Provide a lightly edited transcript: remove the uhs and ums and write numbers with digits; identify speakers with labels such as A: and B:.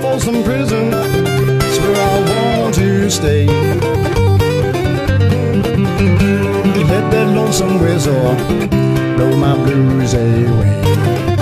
A: Folsom Prison, it's where I want to stay. Let that lonesome whistle blow my blues away.